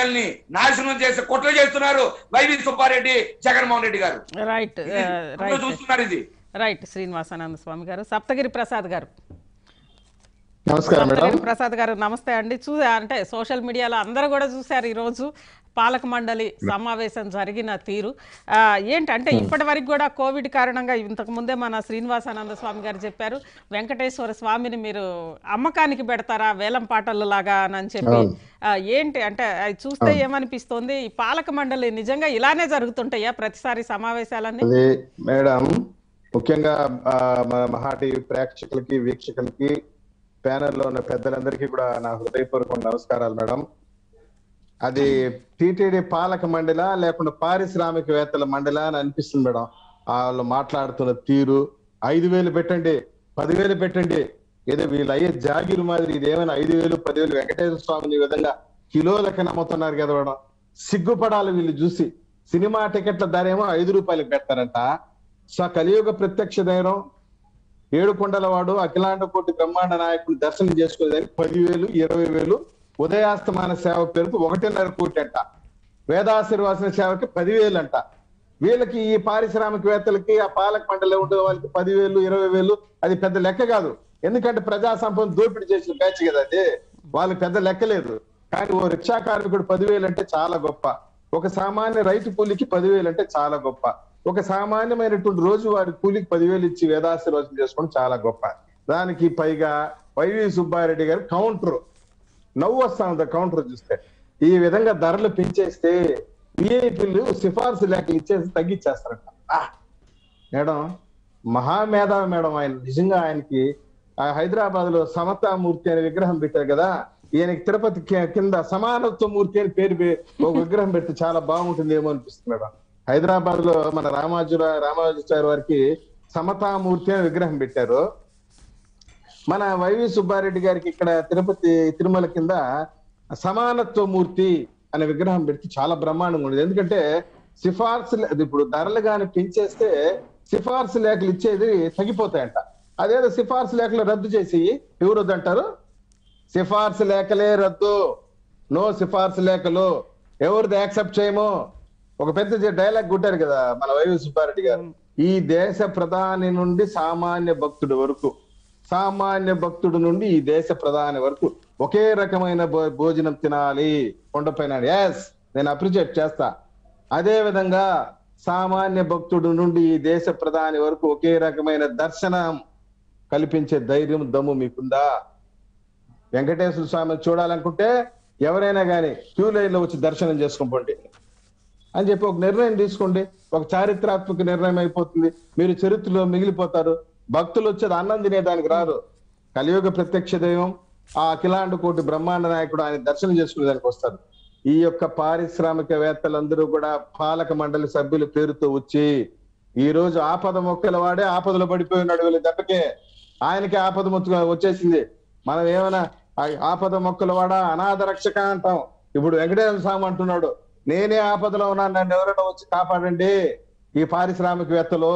ప్రజల్ని నాశనం చేసి కుట్ర చేస్తున్నారు వైవి సుబ్బారెడ్డి, జగన్మోహన్ రెడ్డి గారు. రైట్ చూస్తున్నారు ఇది. రైట్. శ్రీనివాసానంద స్వామి గారు. సప్తగిరి ప్రసాద్ గారు. నమస్కారం మేడం. ప్రసాద్ గారు నమస్తే అండి. అంటే సోషల్ మీడియాలో అందరూ కూడా చూశారు ఈరోజు పాలక మండలి సమావేశం జరిగిన తీరు ఏంటంటే ఇప్పటి వరకు కూడా కోవిడ్ కారణంగా ఇంతకు ముందే మన శ్రీనివాసానంద స్వామి గారు చెప్పారు, వెంకటేశ్వర స్వామిని మీరు అమ్మకానికి పెడతారా వేలం పాటలు లాగా అని చెప్పి. ఏంటి అంటే అది చూస్తే ఏమనిపిస్తోంది, ఈ పాలక మండలి నిజంగా ఇలానే జరుగుతుంటాయా ప్రతిసారి సమావేశాలన్నీ? మేడం, ముఖ్యంగా మన మహా టీవీ ప్రేక్షకులకి, వీక్షకులకి, ప్యానెల్ లో ఉన్న పెద్దలందరికీ కూడా నా హృదయపూర్వక నమస్కారాలు మేడం. అది టీటీడీ పాలక మండలా లేకుండా పారిశ్రామికవేత్తల మండలా అని అనిపిస్తుంది మేడం. వాళ్ళు మాట్లాడుతున్న తీరు. 5,000 పెట్టండి, 10,000 పెట్టండి, ఏదో వీళ్ళు అయ్యే జాగిరు మాదిరి ఇదేమైనా 5,000, 10,000 వెంకటేశ్వర స్వామిని ఈ విధంగా కిలోలకి నమ్ముతున్నారు కదా మేడం. సిగ్గుపడాలి వీళ్ళు చూసి. సినిమా టికెట్ల ధర ఏమో 5 రూపాయలకు పెడతారంట. కలియుగ ప్రత్యక్ష దైవం ఏడుకొండలవాడు అఖిలాండ కోటి బ్రహ్మాండ నాయకుడు దర్శనం చేసుకోవడానికి 10,000, 20,000, ఉదయాస్తమాన సేవ పేరుకు 1.5 కోటి అంట. వేదాశీర్వాసన సేవకి 10,000 అంట. వీళ్ళకి ఈ పారిశ్రామికవేత్తలకి ఆ పాలక మండలి ఉండే వాళ్ళకి 10,000, 20,000 అది పెద్ద లెక్క కాదు. ఎందుకంటే ప్రజా సంపద దోపిడీ చేసిన బ్యాచ్ కదా అది. వాళ్ళకి పెద్ద లెక్క లేదు. కానీ ఓ రిక్షా కార్మికుడు 10,000 అంటే చాలా గొప్ప. ఒక సామాన్య రైతు కూలికి 10,000 అంటే చాలా గొప్ప. ఒక సామాన్యమైనటువంటి రోజు వారి కూలికి 10,000 ఇచ్చి వేదాశీర్వాసన చేసుకోవడం చాలా గొప్ప. దానికి పైగా వైవి సుబ్బారెడ్డి గారు కౌంటర్, నవ్వు వస్తా ఉంది కౌంటర్ చూస్తే. ఈ విధంగా ధరలు పెంచేస్తే విఐపీలు సిఫార్సు లేఖలు ఇచ్చేసి తగ్గించేస్తారంట. Madam మహామేధావి madam. ఆయన నిజంగా ఆయనకి హైదరాబాద్ లో సమతామూర్తి అనే విగ్రహం పెట్టారు కదా, ఈయనకి తిరుపతి కింద సమానత్వ మూర్తి అని పేరు ఒక విగ్రహం పెడితే చాలా బాగుంటుంది ఏమో అనిపిస్తుంది మేడం. హైదరాబాద్ లో మన రామానుజాచార్య వారికి సమతామూర్తి అనే విగ్రహం పెట్టారు. మన వైవి సుబ్బారెడ్డి గారికి ఇక్కడ తిరుమల కింద సమానత్వ మూర్తి అనే విగ్రహం పెడితే చాలా బ్రహ్మాండంగా ఉండేది. ఎందుకంటే సిఫార్సు ఇప్పుడు ధరలు కానీ పెంచేస్తే సిఫార్సు లేఖలు ఇచ్చేది తగ్గిపోతాయంట. అదేదో సిఫార్సు లేఖలు రద్దు చేసి ఎవరు వద్దు అంటారు? సిఫార్సు లేఖలే రద్దు, నో సిఫార్సు లేఖలు, ఎవరిది యాక్సెప్ట్ చేయము. ఒక పెద్ద డైలాగ్ కొట్టారు కదా మన వైవి సుబ్బారెడ్డి గారు. ఈ దేశ ప్రధాని నుండి సామాన్య భక్తుడి వరకు, సామాన్య భక్తుడు నుండి ఈ దేశ ప్రధాని వరకు ఒకే రకమైన భోజనం తినాలి కొండపైన. ఎస్, నేను అప్రిషియేట్ చేస్తా. అదే విధంగా సామాన్య భక్తుడు నుండి ఈ దేశ ప్రధాని వరకు ఒకే రకమైన దర్శనం కల్పించే ధైర్యం, దమ్ము మీకుందా? వెంకటేశ్వర స్వామిని చూడాలనుకుంటే ఎవరైనా కానీ క్యూ లైన్ లో వచ్చి దర్శనం చేసుకోండి అని చెప్పి ఒక నిర్ణయం తీసుకోండి. ఒక చారిత్రాత్మక నిర్ణయం అయిపోతుంది. మీరు చరిత్రలో మిగిలిపోతారు. భక్తులు వచ్చేది అన్నం తినేదానికి రారు. కలియుగ ప్రత్యక్ష దైవం ఆ అఖిలాండ కోటి బ్రహ్మాండ నాయకుడు ఆయన దర్శనం చేసుకునేదానికి వస్తారు. ఈ యొక్క పారిశ్రామికవేత్తలందరూ కూడా పాలక మండలి సభ్యుల పేరుతో వచ్చి ఈ రోజు ఆపద మొక్కల వాడే ఆపదలో పడిపోయి ఉన్నాడు. వీళ్ళ దెబ్బకే ఆయనకి ఆపద మొక్క వచ్చేసింది. మనం ఏమైనా ఆపద మొక్కల వాడ అనాథ రక్షక అంటాం. ఇప్పుడు వెంకటేశ్వర స్వామి అంటున్నాడు, నేనే ఆపదలో ఉన్నాను, నన్ను ఎవరైనా వచ్చి కాపాడండి. ఈ పారిశ్రామికవేత్తలు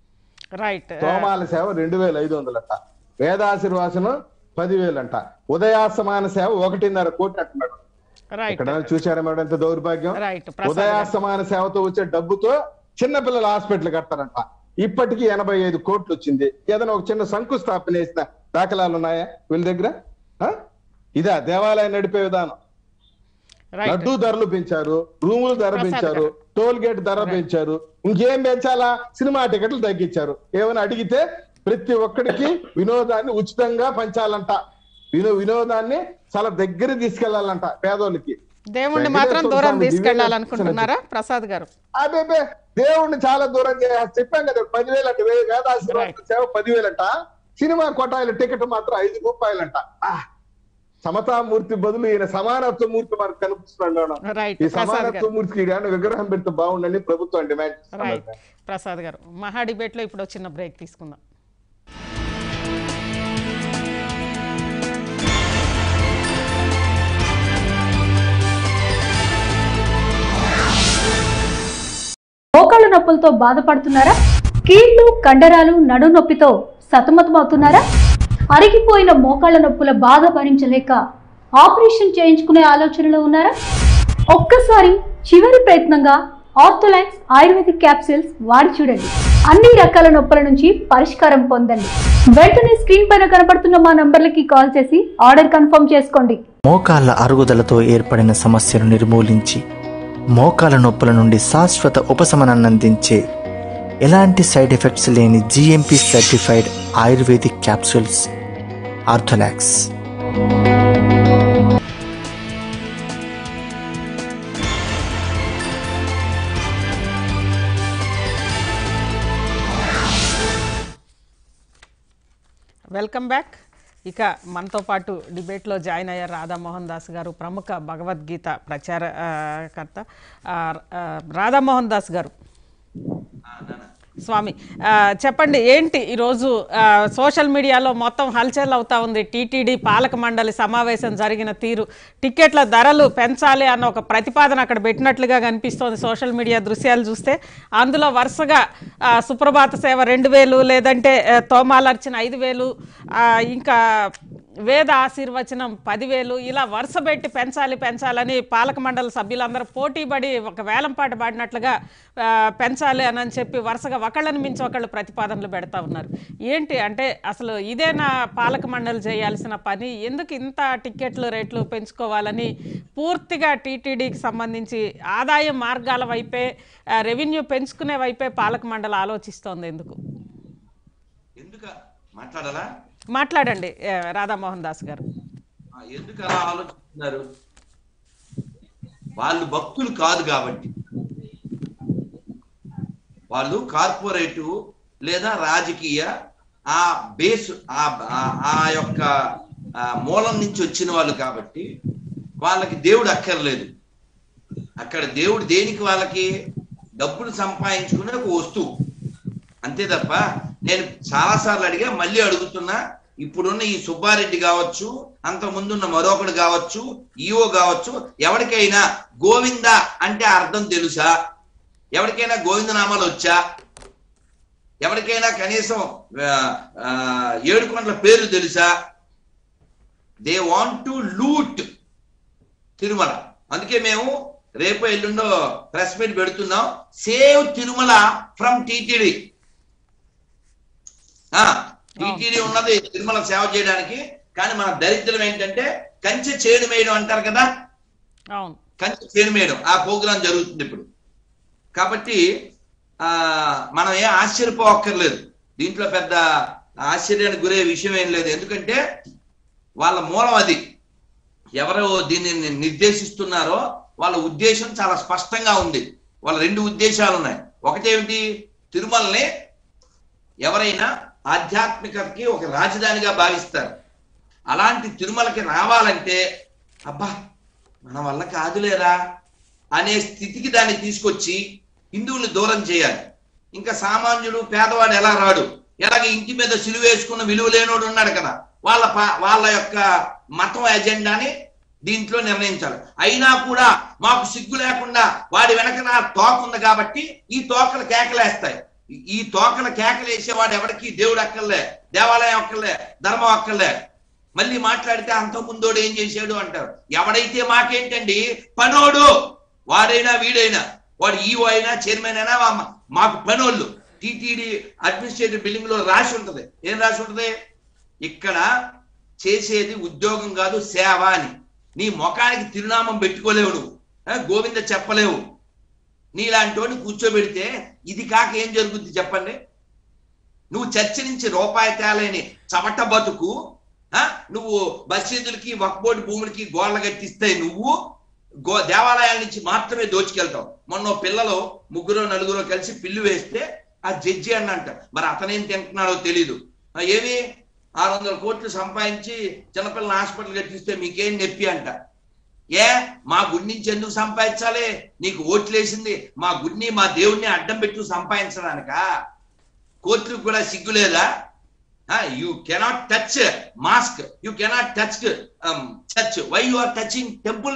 సోమాల సేవ 2,500 అంట, వేదాశీర్వాసనం 10,000 అంట, ఉదయాస్తమాన సేవ 1.5 కోటి అంటున్నాడు. ఇక్కడ చూసారా మేడం ఎంత దౌర్భాగ్యం? ఉదయాస్తమాన సేవతో వచ్చే డబ్బుతో చిన్నపిల్లల హాస్పిటల్ కడతారంట. ఇప్పటికీ 85 కోట్లు వచ్చింది. ఏదైనా ఒక చిన్న శంకుస్థాపన చేసిన దాఖలాలు ఉన్నాయా వీళ్ళ దగ్గర? ఇదా దేవాలయం నడిపే విధానం? లడ్డూ ధరలు పెంచారు, రూములు ధర పెంచారు, టోల్ గేట్ ధర పెంచారు, ఇంకేం పెంచాలా? సినిమా టికెట్లు తగ్గించారు. ఏమైనా అడిగితే ప్రతి ఒక్కడికి వినోదాన్ని ఉచితంగా పంచాలంట. వినోదాన్ని చాలా దగ్గర తీసుకెళ్లాలంట పేదోళ్ళకి. దేవుణ్ణి మాత్రం దూరం తీసుకెళ్లాలనుకుంటున్నారా ప్రసాద్ గారు? అదే దేవుణ్ణి చాలా దూరం చెప్పాం కదా. 10,000 అంటే వేదాశీర్వాసన సేవ 10,000 అంట. సినిమా కొట్టాయిల టికెట్ మాత్రం 5 రూపాయలంట. సమతామూర్తి బదులు ఈయన సమానత్వ మూర్తి మనకు కనిపిస్తున్నాడు. ఈ సమానత్వ మూర్తికి విగ్రహం పెడితే బాగుండని ప్రభుత్వం డిమాండ్. ప్రసాద్ గారు, మహా డిబేట్ లో ఇప్పుడు చిన్న బ్రేక్ తీసుకుందాం. మోకాళ్ళ నొప్పులతో బాధపడుతున్నారా? కీళ్లు, కండరాలు, నడు నొప్పితో సతమతమవుతున్నారా? అరిగిపోయిన మోకాళ్ళ నొప్పుల బాధ భరించలేక ఆపరేషన్ చేయించుకునే ఆలోచనలో ఉన్నారా? ఒక్కసారి చివరి ప్రయత్నంగా ఆర్థోలైన్స్ ఆయుర్వేదిక్ క్యాప్సూల్స్ వాడి చూడండి. అన్ని రకాల నొప్పుల నుంచి పరిష్కారం పొందండి. వెంటనే స్క్రీన్ పైన కనపడుతున్న మా నంబర్లకి కాల్ చేసి ఆర్డర్ కన్ఫర్మ్ చేసుకోండి. మోకాళ్ళ అరుగుదలతో ఏర్పడిన సమస్యను నిర్మూలించి మోకాళ్ళ నొప్పుల నుండి శాశ్వత ఉపశమనాన్ని అందించే ఎలాంటి సైడ్ ఎఫెక్ట్స్ లేని GMP certified ayurvedic capsules Ortholax. Welcome back. ఇక మనతో పాటు డిబేట్లో జాయిన్ అయ్యారు రాధామోహన్ దాస్ గారు, ప్రముఖ భగవద్గీత ప్రచారకర్త. రాధామోహన్ దాస్ గారు, స్వామి చెప్పండి, ఏంటి ఈరోజు సోషల్ మీడియాలో మొత్తం హల్చల్ అవుతా ఉంది. టీటీడీ పాలక మండలి సమావేశం జరిగిన తీరు, టికెట్ల ధరలు పెంచాలి అన్న ఒక ప్రతిపాదన అక్కడ పెట్టినట్లుగా కనిపిస్తోంది సోషల్ మీడియా దృశ్యాలు చూస్తే. అందులో వరుసగా సుప్రభాత సేవ 2000, లేదంటే తోమాలర్చన 5000, ఇంకా వేద ఆశీర్వచనం 10,000, ఇలా వరుస పెట్టి పెంచాలని పాలక మండలి సభ్యులందరూ పోటీపడి ఒక వేలంపాట పాడినట్లుగా పెంచాలి అని చెప్పి వరుసగా ఒకళ్ళని మించి ఒకళ్ళు ప్రతిపాదనలు పెడతా ఉన్నారు. ఏంటి అంటే అసలు ఇదేనా పాలక మండలి చేయాల్సిన పని? ఎందుకు ఇంత టికెట్లు రేట్లు పెంచుకోవాలని పూర్తిగా టీటీడీకి సంబంధించి ఆదాయ మార్గాల వైపే, రెవెన్యూ పెంచుకునే వైపే పాలక మండలి ఆలోచిస్తోంది? ఎందుకు మాట్లాడండి రాధామోహన్ దాస్ గారు. ఎందుకు అలా ఆలోచిస్తున్నారు? వాళ్ళు భక్తులు కాదు కాబట్టి, వాళ్ళు కార్పొరేటు లేదా రాజకీయ ఆ బేస్ ఆ యొక్క మూలం నుంచి వచ్చిన వాళ్ళు కాబట్టి వాళ్ళకి దేవుడు అక్కర్లేదు. అక్కడ దేవుడు దేనికి? వాళ్ళకి డబ్బులు సంపాదించుకునే ఒక వస్తువు, అంతే తప్ప. నేను చాలాసార్లు అడిగా, మళ్ళీ అడుగుతున్నా, ఇప్పుడున్న ఈ సుబ్బారెడ్డి కావచ్చు, అంత ముందున్న మరొకడు కావచ్చు, ఈఓ కావచ్చు, ఎవరికైనా గోవింద అంటే అర్థం తెలుసా? ఎవరికైనా గోవిందనామాలు వచ్చా? ఎవరికైనా కనీసం 7 కొండల పేరు తెలుసా? They want to loot Tirumala. అందుకే మేము రేపు ఎల్లుండో ప్రెస్ మీట్ పెడుతున్నాం, save Tirumala from TTD. TTD ఉన్నది తిరుమల సేవ చేయడానికి, కానీ మన దరిద్రం ఏంటంటే కంచె చేడు మేయడం అంటారు కదా, కంచె చేడు మేయడం. ఆ ప్రోగ్రాం జరుగుతుంది ఇప్పుడు. కాబట్టి మనం ఏం ఆశ్చర్యపోక్కర్లేదు, దీంట్లో పెద్ద ఆశ్చర్యానికి గురే విషయం ఏం లేదు. ఎందుకంటే వాళ్ళ మూలం అది. ఎవరు దీన్ని నిర్దేశిస్తున్నారో వాళ్ళ ఉద్దేశం చాలా స్పష్టంగా ఉంది. వాళ్ళ 2 ఉద్దేశాలు ఉన్నాయి. ఒకటేమిటి? తిరుమలని ఎవరైనా ఆధ్యాత్మికతకి ఒక రాజధానిగా భావిస్తారు. అలాంటి తిరుమలకి రావాలంటే అబ్బా మన వల్ల కాదులేరా అనే స్థితికి దాన్ని తీసుకొచ్చి హిందువులు దూరం చేయాలి. ఇంకా సామాన్యుడు పేదవాడు ఎలా రాడు? ఎలాగ ఇంటి మీద సిలువ వేసుకున్న విలువ లేనోడు ఉన్నాడు కదా, వాళ్ళ యొక్క మతం ఎజెండాని దీంట్లో నిర్ణయించాలి. అయినా కూడా మాకు సిగ్గు లేకుండా వాడి వెనక నా తోక ఉంది కాబట్టి ఈ తోకలు కేకలేస్తాయి. ఈ తోకల కేకలేసేవాడు ఎవరికి దేవుడు అక్కర్లే, దేవాలయం అక్కర్లే, ధర్మం అక్కర్లే. మళ్ళీ మాట్లాడితే అంత ముందోడు ఏం చేశాడు అంటారు. ఎవడైతే మాకేంటండి, పనోడు వాడైనా వీడైనా, వాడు ఈఓ అయినా చైర్మన్ అయినా మాకు పనోళ్ళు. టీటీడీ అడ్మినిస్ట్రేటివ్ బిల్డింగ్ లో రాసి ఉంటది. ఏం రాసి ఉంటది? ఇక్కడ చేసేది ఉద్యోగం కాదు, సేవ అని. నీ ముఖానికి తిరునామం పెట్టుకోలేవు, నువ్వు గోవింద చెప్పలేవు. నీలాంటి వాడిని కూర్చోబెడితే ఇది కాక ఏం జరుగుద్ది చెప్పండి? నువ్వు చర్చ నుంచి రూపాయి తేలేని చవట బతుకు, నువ్వు మసీదులకి వక్ఫ్ భూములకి గోళ్ళ కట్టిస్తే నువ్వు దేవాలయాల నుంచి మాత్రమే దోచుకెళ్తావు. మొన్న పిల్లలు 3-4 కలిసి పిల్లు వేస్తే ఆ జడ్జి అని అంట. మరి అతనేం తింటున్నాడో తెలీదు. ఏమి 600 కోట్లు సంపాదించి చిన్నపిల్లల హాస్పిటల్ కట్టిస్తే మీకేం నొప్పి అంట. మా గుడి నుంచి ఎందుకు సంపాదించాలి? నీకు ఓట్లు వేసింది మా గుడిని, మా దేవుడిని అడ్డం పెట్టు సంపాదించడానిక? కోర్టులకు కూడా సిగ్గు లేదా? You cannot touch mosque, you cannot touch church. Why you are touching temple?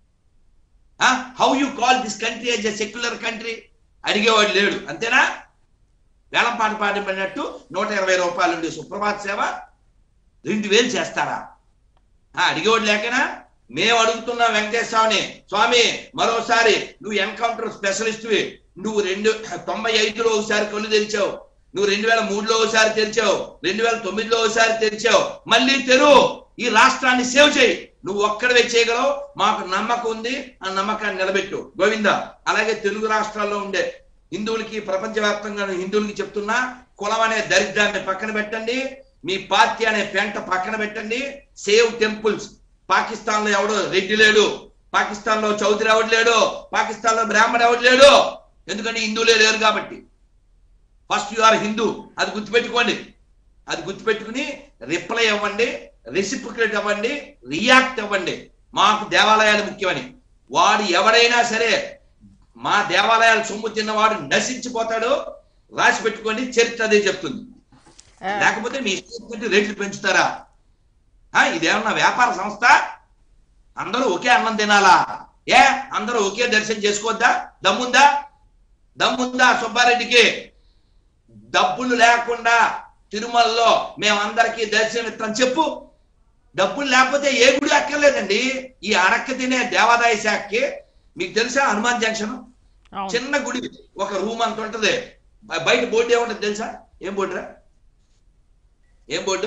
How you call this country as a secular country? అడిగేవాడు లేడు, అంతేనా? వేలం పాట పాడినట్టు 120 రూపాయలు ఉండే సుప్రభాత్ సేవ 2000 చేస్తారా? అడిగేవాడు లేకనా? మేము అడుగుతున్నా వెంకటేశ్వరని, స్వామి మరోసారి నువ్వు ఎన్కౌంటర్ స్పెషలిస్ట్వి, నువ్వు 1995లో ఒకసారి కళ్ళు తెరిచావు, నువ్వు 2003లో ఒకసారి తెరిచావు, 2009లో ఒకసారి తెరిచావు, మళ్ళీ తెరు, ఈ రాష్ట్రాన్ని సేవ్ చేయి, నువ్వు ఒక్కడవే చేయగలవు, మాకు నమ్మకం ఉంది, ఆ నమ్మకాన్ని నిలబెట్టు గోవింద. అలాగే తెలుగు రాష్ట్రాల్లో ఉండే హిందువులకి, ప్రపంచవ్యాప్తంగా హిందువులకి చెప్తున్నా, కులం అనే దరిద్రాన్ని పక్కన పెట్టండి, మీ పార్టీ అనే పెంట పక్కన పెట్టండి, సేవ్ టెంపుల్స్. పాకిస్తాన్ లో ఎవడు రెడ్డి లేడు, పాకిస్తాన్ లో చౌదరి ఎవడు లేడు, పాకిస్తాన్ లో బ్రాహ్మణ ఎవడు లేడు, ఎందుకంటే హిందువులే లేరు కాబట్టి. ఫస్ట్ యు ఆర్ హిందూ, అది గుర్తుపెట్టుకోండి. అది గుర్తుపెట్టుకుని రిప్లై అవ్వండి, రెసిప్రికేట్ అవ్వండి, రియాక్ట్ అవ్వండి. మాకు దేవాలయాలు ముఖ్యమని. వాడు ఎవడైనా సరే మా దేవాలయాలు సొమ్ము తిన్నవాడు నశించిపోతాడు, రాసి పెట్టుకోండి, చరిత్ర అదే చెప్తుంది. లేకపోతే మీ ఇష్టం రేట్లు పెంచుతారా? ఇదేమన్నా వ్యాపార సంస్థ? అందరూ ఒకే అన్నం తినాలా? అందరూ ఒకే దర్శనం చేసుకోవద్దా? దమ్ముందా సుబ్బారెడ్డికి? డబ్బులు లేకుండా తిరుమలలో మేమందరికీ దర్శనం ఇస్తాం చెప్పు. డబ్బులు లేకపోతే ఏ గుడి అక్కర్లేదండి. ఈ అడక్క తినే దేవాదాయ శాఖకి మీకు తెలుసా, హనుమాన్ జంక్షన్ చిన్న గుడి, ఒక రూమ్ అంత ఉంటది, బయట బోర్డు ఏముంటది తెలుసా? ఏం బోర్డురా? ఏం బోర్డు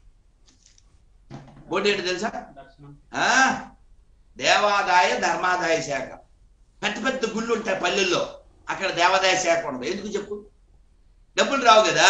ఏంటి తెలుసా? దేవాదాయ ధర్మాదాయ శాఖ. పెద్ద పెద్ద గుళ్ళు ఉంటాయి పల్లెల్లో, అక్కడ దేవాదాయ శాఖ ఉండదు. ఎందుకు చెప్పు? డబ్బులు రావు కదా.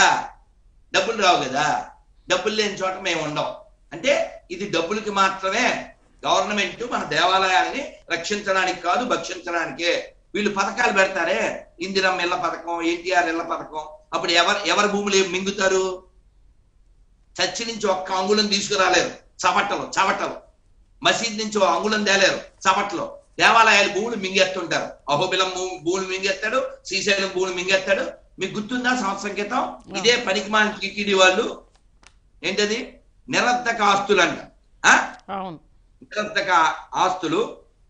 డబ్బులు లేని చోట మేము ఉండం. అంటే ఇది డబ్బులకి మాత్రమే. గవర్నమెంట్ మన దేవాలయాన్ని రక్షించడానికి కాదు, భక్షించడానికే. వీళ్ళు పథకాలు పెడతారే, ఇందిరమ్మ ఇళ్ల పథకం, ఎన్టీఆర్ ఇళ్ల పథకం. అప్పుడు ఎవరి భూములు మింగుతారు? చర్చి నుంచి ఒక్క అంగుళం తీసుకురాలేరు చవటలు. మసీద్ నుంచి ఒక అంగుళం తేలేరు చవట్లో. దేవాలయాల భూములు మింగేస్తుంటారు. అహోబిలం భూములు మింగేస్తాడు, శ్రీశైలం భూములు మింగేస్తాడు. మీకు గుర్తుందా సంవత్సరం క్రితం ఇదే పనికిమాలిన టీటీడీ వాళ్ళు ఏంటది నిరర్ధక ఆస్తులు అంట. నిరర్ధక ఆస్తులు.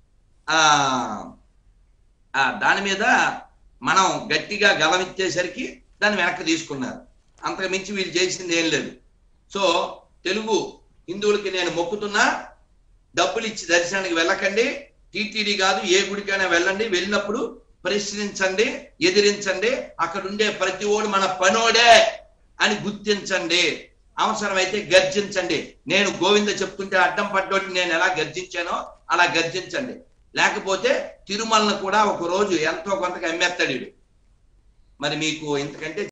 దాని మీద మనం గట్టిగా గలమిచ్చేసరికి దాన్ని వెనక్కి తీసుకున్నారు. అంతకు మించి వీళ్ళు చేసింది ఏం లేదు. సో తెలుగు హిందువులకి నేను మొక్కుతున్నా, డబ్బులు ఇచ్చి దర్శనానికి వెళ్ళకండి. టీటీడీ కాదు, ఏ గుడికైనా వెళ్ళండి. వెళ్ళినప్పుడు ప్రశ్నించండి, ఎదిరించండి. అక్కడ ఉండే ప్రతి ఓడు మన పనోడే అని గుర్తించండి. అవసరమైతే గర్జించండి. నేను గోవింద చెప్తుంటే అడ్డం పడ్డోటి నేను ఎలా గర్జించానో అలా గర్జించండి. లేకపోతే తిరుమలను కూడా ఒక రోజు ఎంతో కొంతగా అమ్మేస్తాడు. మరి మీకు ఇంతకంటే